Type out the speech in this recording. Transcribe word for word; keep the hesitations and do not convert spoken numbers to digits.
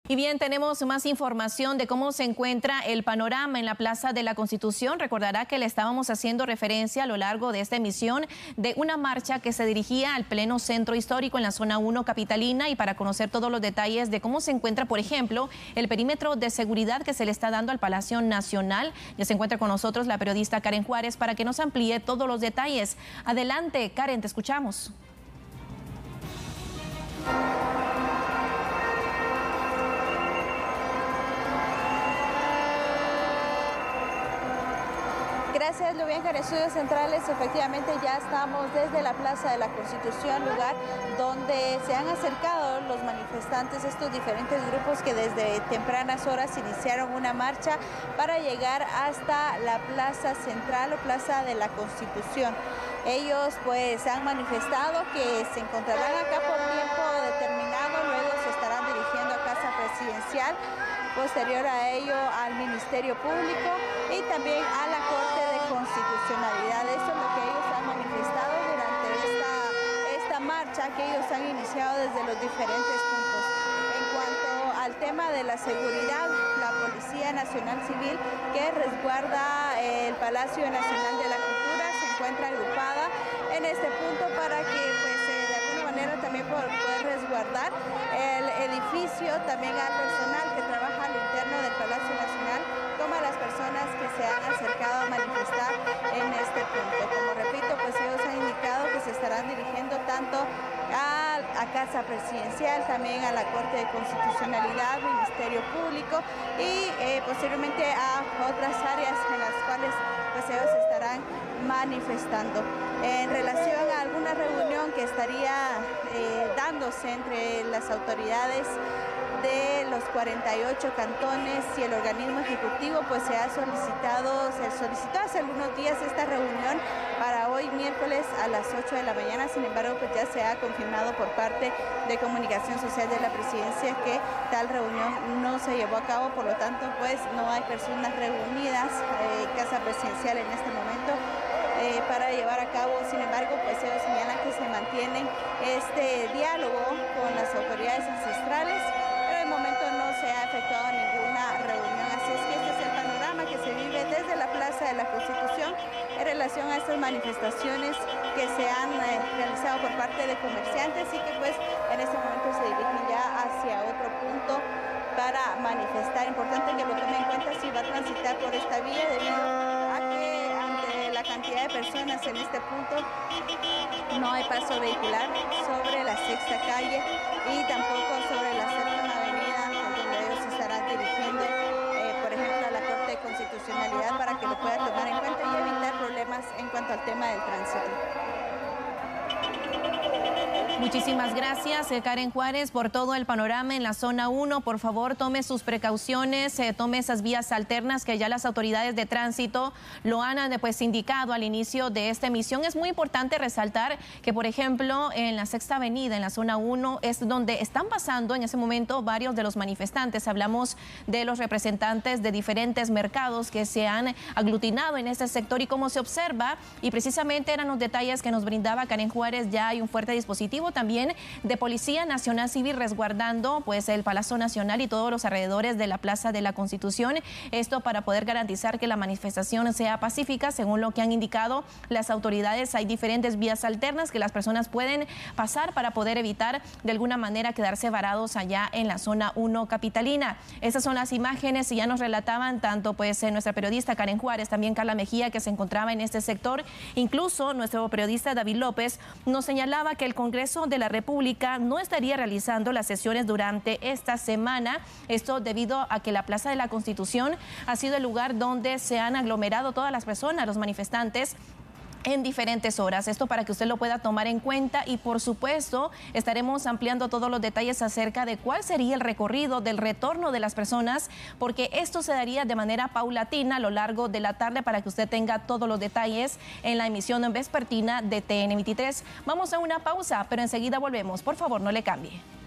Y bien, tenemos más información de cómo se encuentra el panorama en la Plaza de la Constitución. Recordará que le estábamos haciendo referencia a lo largo de esta emisión de una marcha que se dirigía al pleno centro histórico en la zona uno capitalina, y para conocer todos los detalles de cómo se encuentra, por ejemplo, el perímetro de seguridad que se le está dando al Palacio Nacional, ya se encuentra con nosotros la periodista Karen Juárez para que nos amplíe todos los detalles. Adelante, Karen, te escuchamos. Gracias, Lubienca. En estudios centrales, efectivamente, ya estamos desde la Plaza de la Constitución, lugar donde se han acercado los manifestantes, estos diferentes grupos que desde tempranas horas iniciaron una marcha para llegar hasta la Plaza Central o Plaza de la Constitución. Ellos pues han manifestado que se encontrarán acá por tiempo determinado, luego se estarán dirigiendo a Casa Presidencial, posterior a ello al Ministerio Público y también a la Corte de Constitucionalidad. Eso es lo que ellos han manifestado durante esta, esta marcha que ellos han iniciado desde los diferentes puntos. En cuanto al tema de la seguridad, la Policía Nacional Civil, que resguarda el Palacio Nacional de la Cultura, se encuentra agrupada en este punto para que pues, eh, de alguna manera también poder resguardar el edificio, también al personal que trabaja al interno del Palacio Nacional, como a las personas que se han acercado a manifestar en este punto. Como repito, pues ellos han indicado que se estarán dirigiendo tanto a, a Casa Presidencial, también a la Corte de Constitucionalidad, Ministerio Público y eh, posteriormente a otras áreas en las cuales pues ellos estarán manifestando. En relación a alguna reunión que estaría eh, dándose entre las autoridades de los cuarenta y ocho cantones y el organismo ejecutivo, pues se ha solicitado, se solicitó hace algunos días esta reunión para hoy miércoles a las ocho de la mañana. Sin embargo, pues ya se ha confirmado por parte de Comunicación Social de la Presidencia que tal reunión no se llevó a cabo, por lo tanto, pues no hay personas reunidas en eh, Casa Presidencial en este momento eh, para llevar a cabo. Sin embargo, pues ellos señalan que se mantienen este diálogo con las autoridades ancestrales. Se ha efectuado ninguna reunión, así es que este es el panorama que se vive desde la Plaza de la Constitución en relación a estas manifestaciones que se han eh, realizado por parte de comerciantes y que pues en este momento se dirigen ya hacia otro punto para manifestar. Importante que lo tome en cuenta si va a transitar por esta vía, debido a que ante la cantidad de personas en este punto no hay paso vehicular sobre la Sexta Calle y tampoco sobre la Séptima Avenida, dirigiendo, eh, por ejemplo, a la Corte de Constitucionalidad para que lo pueda tomar en cuenta y evitar problemas en cuanto al tema del tránsito. Muchísimas gracias, eh, Karen Juárez, por todo el panorama en la zona uno. Por favor, tome sus precauciones, eh, tome esas vías alternas que ya las autoridades de tránsito lo han eh, pues, indicado al inicio de esta emisión. Es muy importante resaltar que, por ejemplo, en la Sexta Avenida, en la zona uno, es donde están pasando en ese momento varios de los manifestantes. Hablamos de los representantes de diferentes mercados que se han aglutinado en este sector y cómo se observa, y precisamente eran los detalles que nos brindaba Karen Juárez. Ya hay un fuerte dispositivo también de Policía Nacional Civil resguardando pues el Palacio Nacional y todos los alrededores de la Plaza de la Constitución. Esto para poder garantizar que la manifestación sea pacífica. Según lo que han indicado las autoridades, hay diferentes vías alternas que las personas pueden pasar para poder evitar de alguna manera quedarse varados allá en la zona uno capitalina. Estas son las imágenes y ya nos relataban tanto pues nuestra periodista Karen Juárez, también Carla Mejía, que se encontraba en este sector. Incluso nuestro periodista David López nos señalaba que el Congreso de la República no estaría realizando las sesiones durante esta semana. Esto debido a que la Plaza de la Constitución ha sido el lugar donde se han aglomerado todas las personas, los manifestantes, en diferentes horas. Esto para que usted lo pueda tomar en cuenta, y por supuesto estaremos ampliando todos los detalles acerca de cuál sería el recorrido del retorno de las personas, porque esto se daría de manera paulatina a lo largo de la tarde para que usted tenga todos los detalles en la emisión vespertina de T N veintitrés. Vamos a una pausa, pero enseguida volvemos. Por favor, no le cambie.